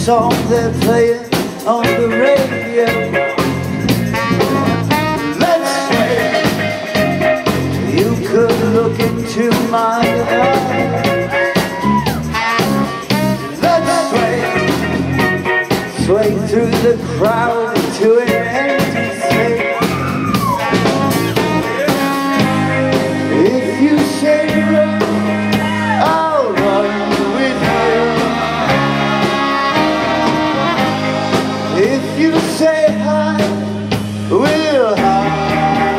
song they're playing on the radio. Let's say you could look into my eyes. Let's sway through the crowd to an empty space. If you say run, I'll run with you. If you say hi, we'll hide.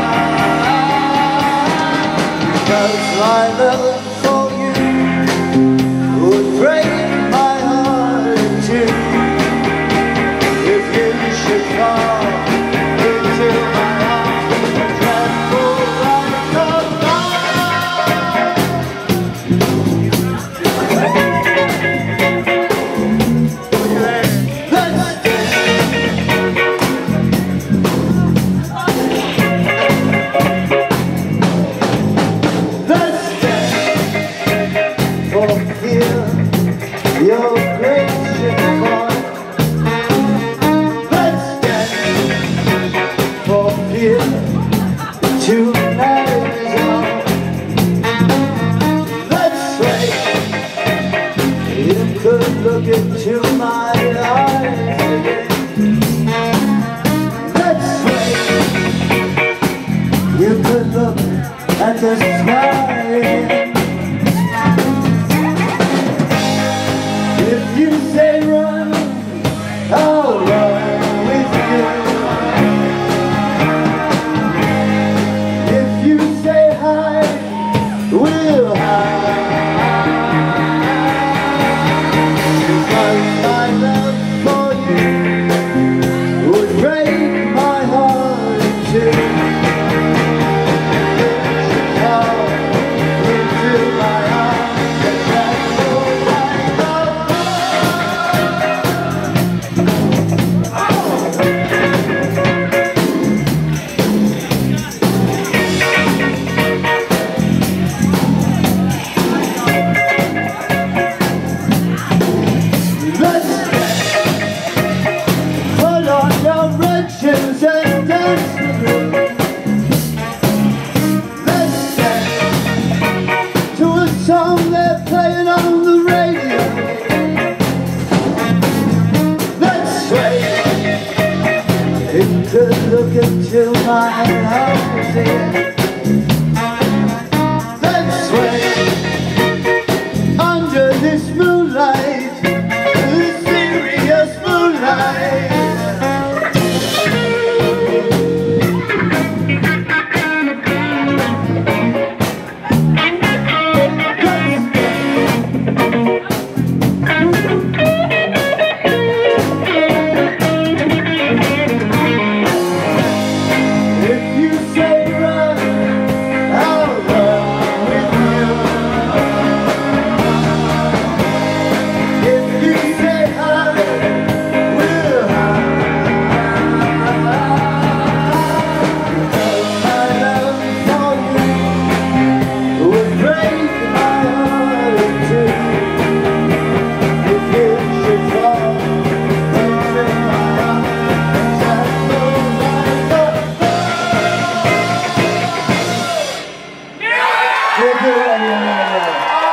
Because my love for you would break my heart in two. If you should fall into my arms and tremble like a your gracious voice. Let's dance for fear tonight is on. Let's sway. You could look into my eyes again. Let's sway. You could look at the sky again. If you say run, I'll run with you. If you say hi, we'll hide. Because my love for you would break my heart in two. Into my arms and tremble like a and dance with me. Let's dance to a song they're playing on the radio. Let's sway. It could look into my eyes again. Let's sway under this moonlight, this serious moonlight.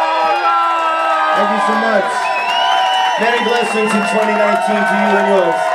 Thank you so much. Many blessings in 2019 to you and yours.